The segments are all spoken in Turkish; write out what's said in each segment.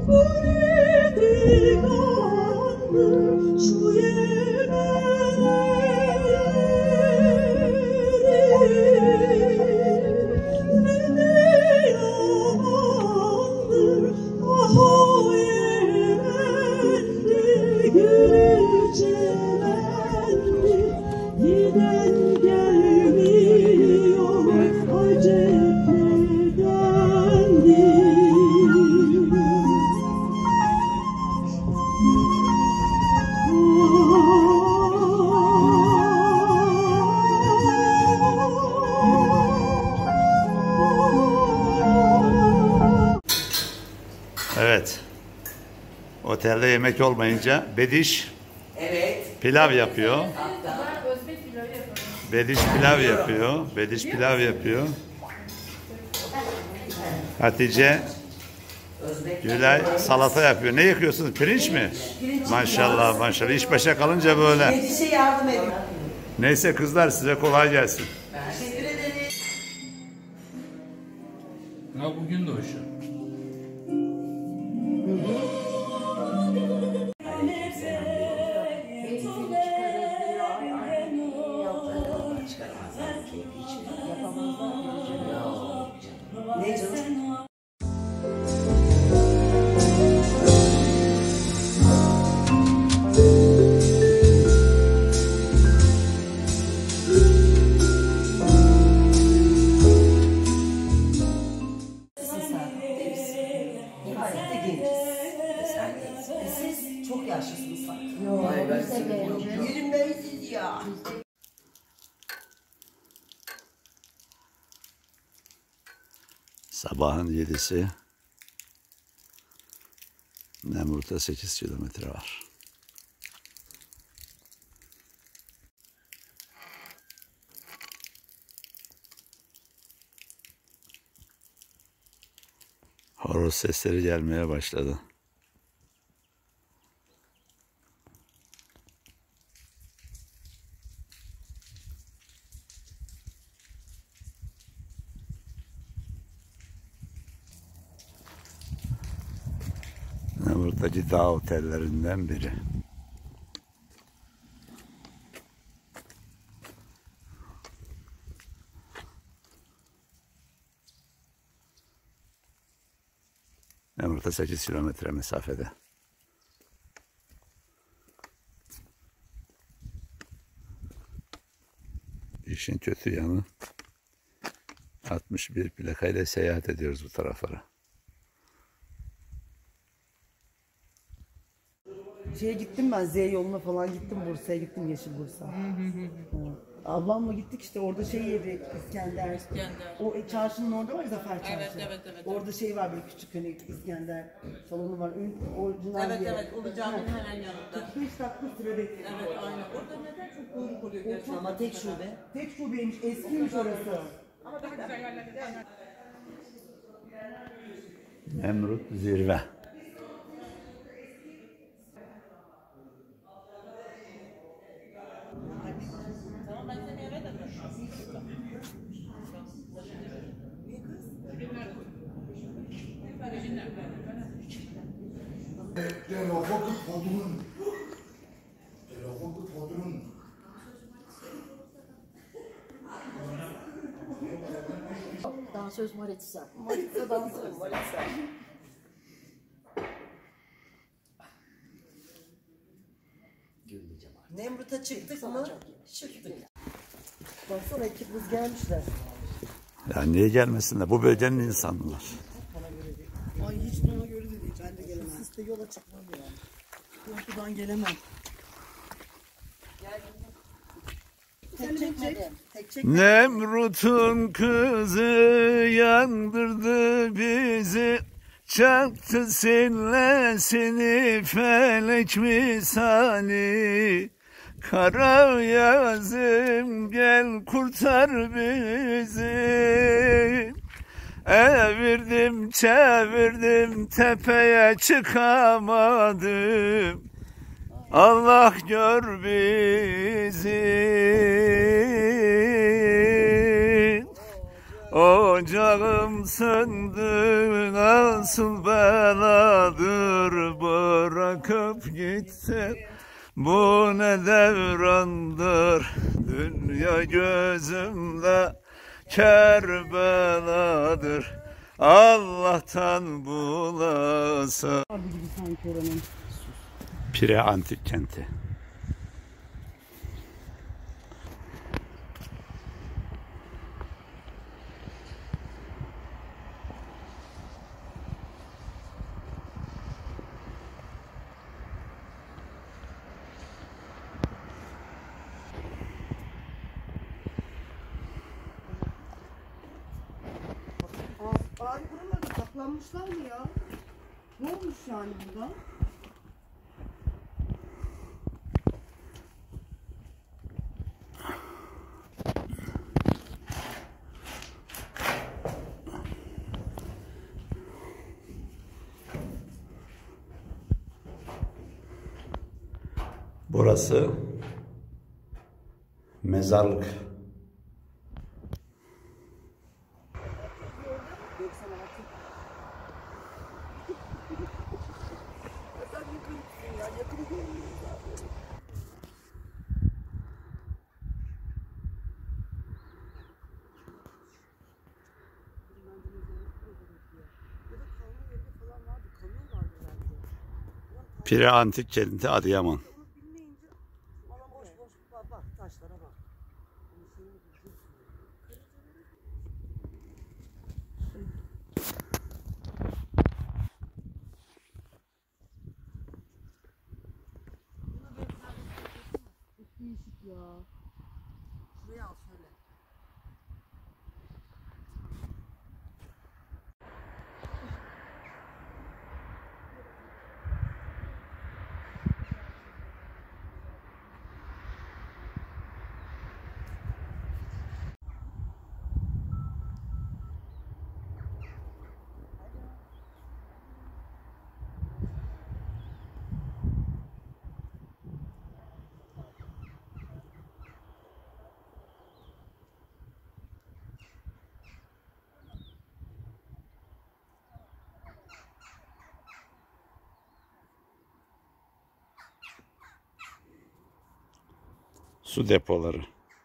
Evet. Otelde yemek olmayınca Bediş pilav yapıyor. Bediş pilav yapıyor. Bediş pilav yapıyor. Hatice Gülay salata yapıyor. Ne yıkıyorsunuz? Pirinç mi? Maşallah maşallah. İş başa kalınca böyle. Bediş'e yardım edin. Neyse kızlar size kolay gelsin. Teşekkür ederim. Ha bugün de o şu. Ne canım? Siz çok yaşlısınız sanki. Yok, ben Yürümeyiz ya. Sabahın 7'si. Nemrut'a 8 kilometre var. Horoz sesleri gelmeye başladı. Nemrut'taki dağ otellerinden biri. Nemrut'a 8 kilometre mesafede. İşin kötü yanı 61 plakayla seyahat ediyoruz bu taraflara. Şeye gittim ben, Z yoluna falan gittim, Bursa'ya gittim, Yeşil Bursa. Ablamla gittik işte, orada şey yedik, İskender. O çarşının orada var ya, Zafer Çarşı. Evet. Orada şey var böyle küçük, hani İskender salonu var. Orijinal bir yer. Evet, Ulu Cami'nin hemen yanında. 45 dakika süre bekliyorum. Evet, aynen. Orada neden çok kuyruk oluyor gerçekten? Ama tek şube. Tek şubeymiş, eskiymiş orası. Ama daha güzel yerlerde. Aynen. Nemrut zirve. Tamam, ben seni eve de bırakırım. Dansöz Maritza. Maritza dansöz. Maritza. Nemrut'a çıktık mı? Çıktık. Baksana ekibimiz gelmişler. Ya niye gelmesinler? Bu bölgenin insanlar. Ay hiç bana göre de değil, ben de gelemem. Siz de yola çıkmam yani. Korkudan gelemem. Tek Nemrut'un kızı yandırdı bizi, çaktı sillesini felek misali. Kara yazım gel kurtar bizi. Evirdim çevirdim tepeye çıkamadım. Allah gör bizi. Ocağım söndü nasıl beladır. bırakıp gittin. Bu ne devrandır, dünya gözümde Kerbeladır. Allah'tan bulasın. Vardı gibi sanki oranın. Pire Antik Kenti. Abi buralarda saklanmışlar mı ya? Ne olmuş yani burada? Burası mezarlık. Pire Antik Kenti, Adıyaman. Boş boş bak taşlara bak. Değişik ya. Şuraya al şöyle. Su depoları.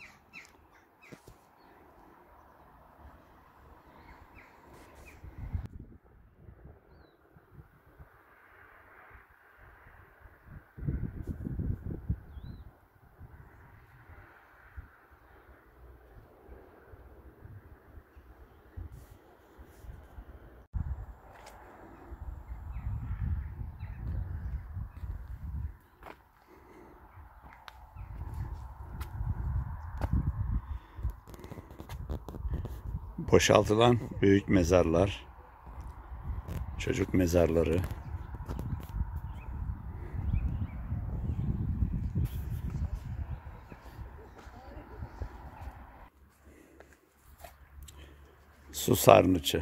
Boşaltılan büyük mezarlar, çocuk mezarları. Su sarnıcı.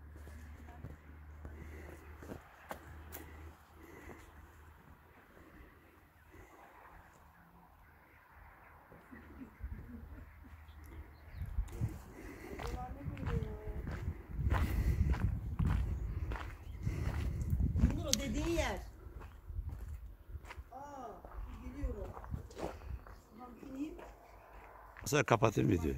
Bunlar o dediğin yer. Geliyorum. Bakayım. Sonra kapatayım videoyu.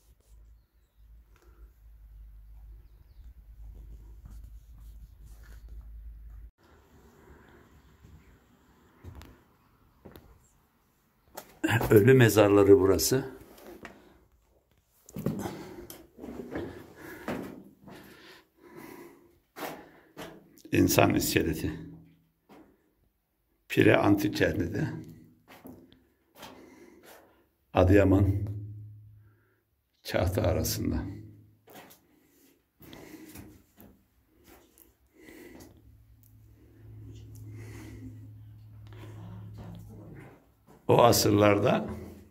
Ölü mezarları burası. İnsan iskeleti. Pire Antik Kenti'de. Adıyaman Kahta arasında. O asırlarda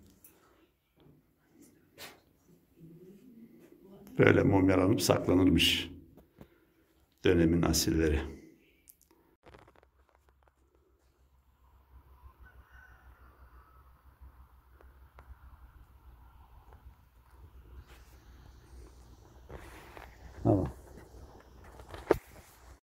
böyle mumyalanıp saklanırmış dönemin asilleri. Tamam.